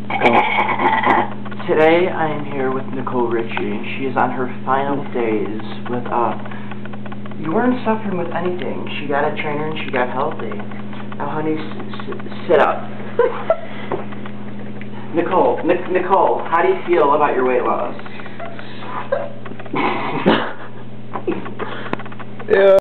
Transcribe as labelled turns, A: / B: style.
A: Today I am here with Nicole Richie. She is on her final days with you weren't suffering with anything. She got a trainer and she got healthy. Now honey, sit up. Nicole, how do you feel about your weight loss?
B: Yeah.